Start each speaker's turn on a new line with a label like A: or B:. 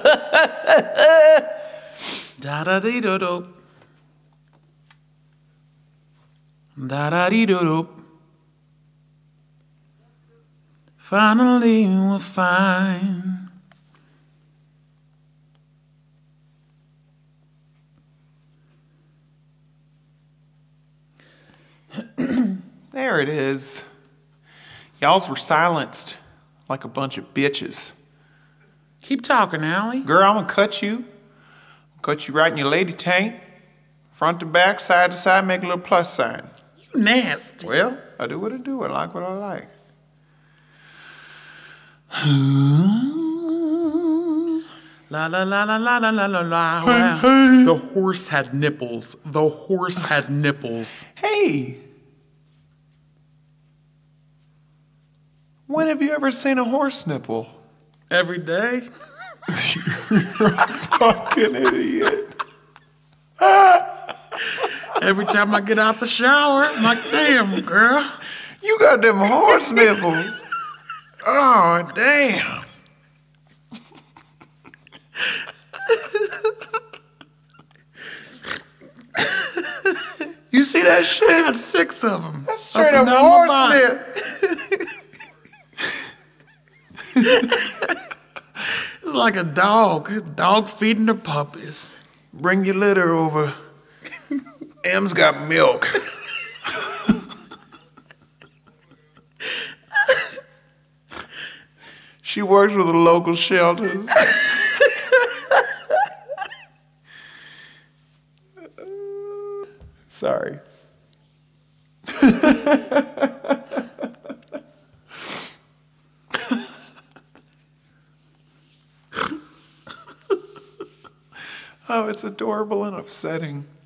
A: Da da dee do do. Da da dee do do. Finally we're fine. There it is. Y'alls were silenced like a bunch of bitches.
B: Keep talking, Allie.
A: Girl, I'm gonna cut you. Cut you right in your lady tank. Front to back, side to side, make a little plus sign.
B: You nasty.
A: Well, I do what I do. I like what I like.
B: La la la la la la la la la.
A: Hey.
B: The horse had nipples. The horse had nipples.
A: Hey. When have you ever seen a horse nipple?
B: Every day.
A: You're a fucking idiot.
B: Every time I get out the shower, I'm like, damn, girl.
A: You got them horse nipples. Oh, damn. You see that shit?
B: I got 6 of them.
A: That's straight up horse nip.
B: It's like a dog feeding the puppies.
A: Bring your litter over. M's got milk. She works with the local shelters. Sorry. Oh, it's adorable and upsetting.